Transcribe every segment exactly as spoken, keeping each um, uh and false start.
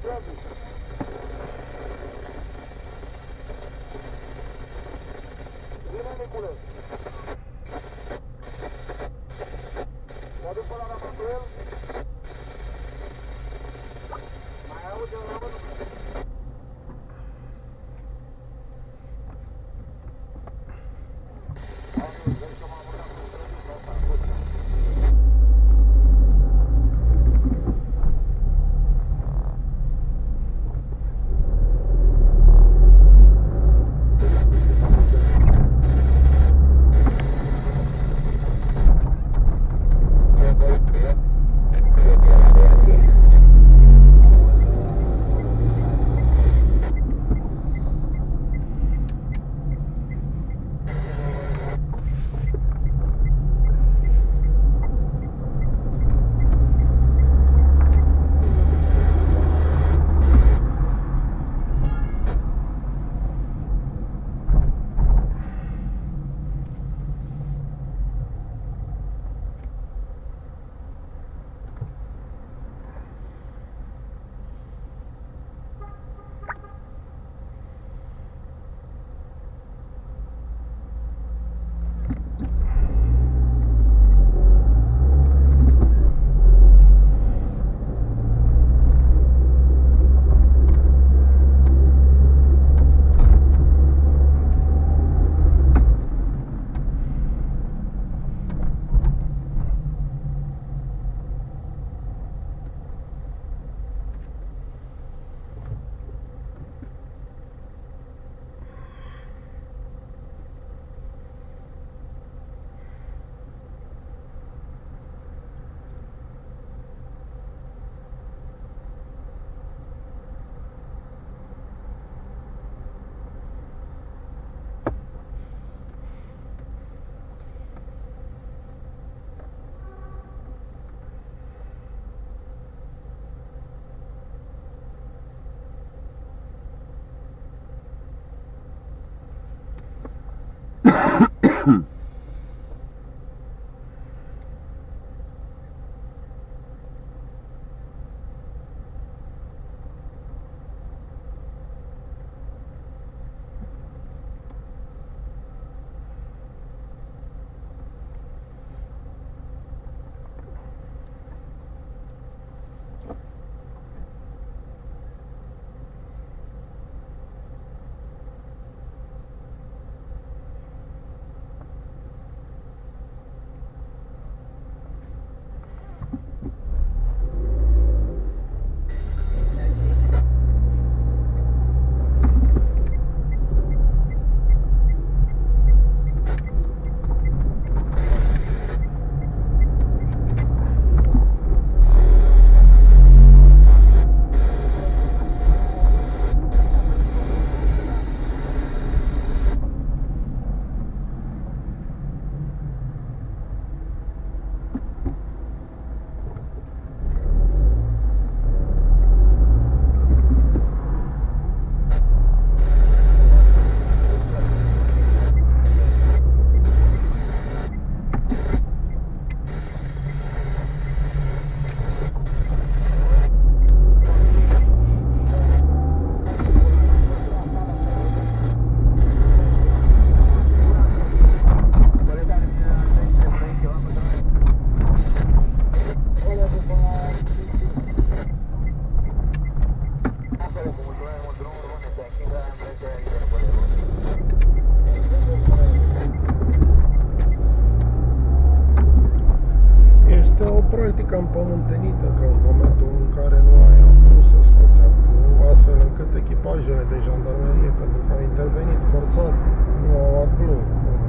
practică împământenită, că în momentul în care nu ai avut să scoți actul, astfel încât echipajele de jandarmerie, pentru că au intervenit forțat, nu au adbloc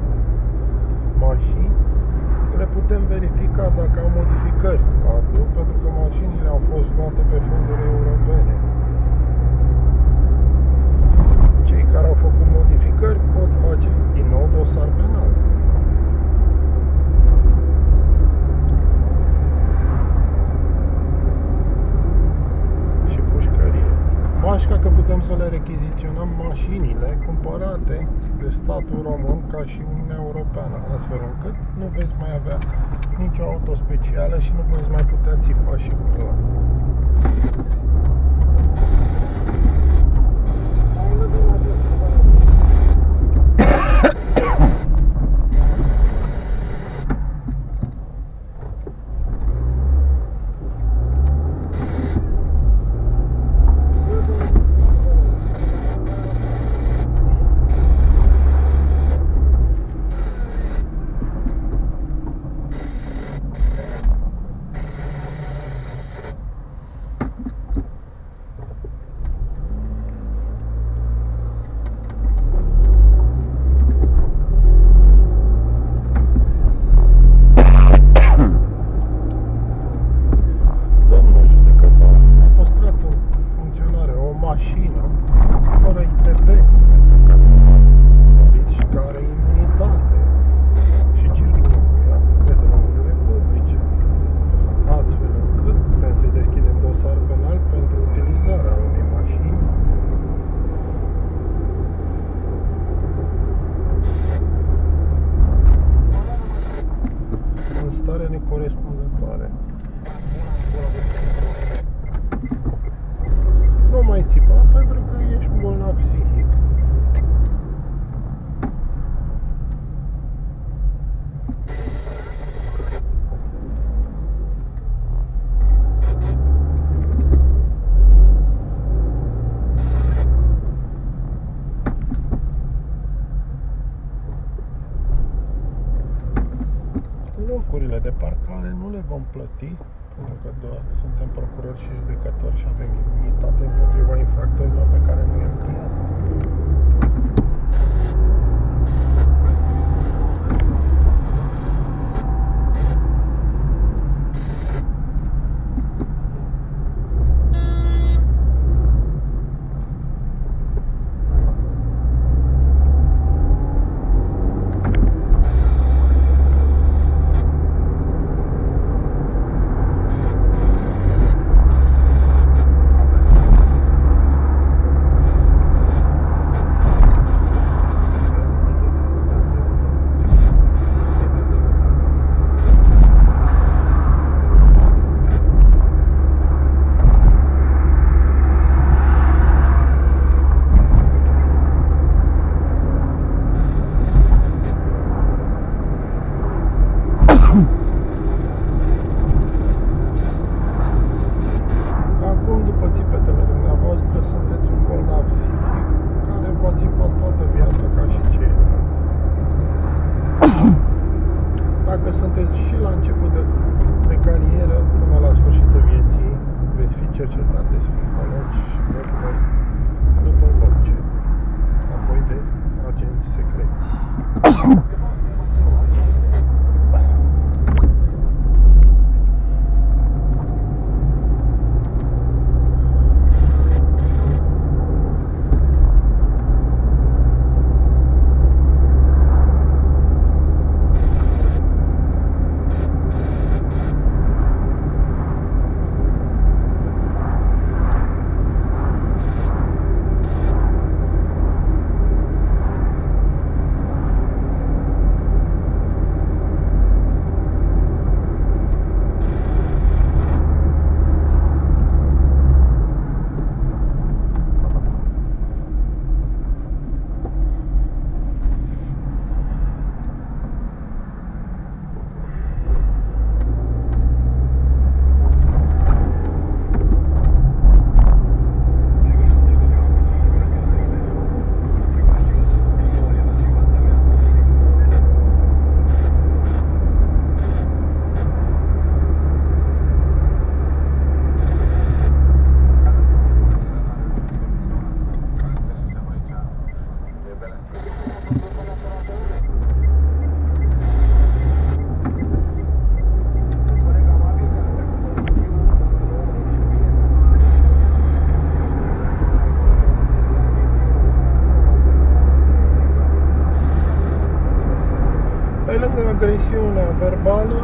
mașini, le putem verifica dacă au modificări la adbloc, pentru că mașinile au fost luate pe fonduri europene. Cei care au făcut modificări pot face din nou dosar penal. Bașca că putem să le rechiziționăm mașinile cumpărate de statul român ca și Uniunea Europeană, astfel încât nu veți mai avea nicio auto specială și nu veți mai putea țipa și pula. vom plăti, pentru că doar suntem procurori și judecători și avem imunitate împotriva infractorilor pe care noi am creat. Acum, după țipetele dumneavoastră, sunteți un bolnav psihic care va țipa toată viața ca și ceilalți. Dacă sunteți și la început de, de carieră, până la sfârșitul vieții, veți fi cercetat de psihologi și doctori după voce, apoi de agenți secreți. Pe lângă agresiunea verbală,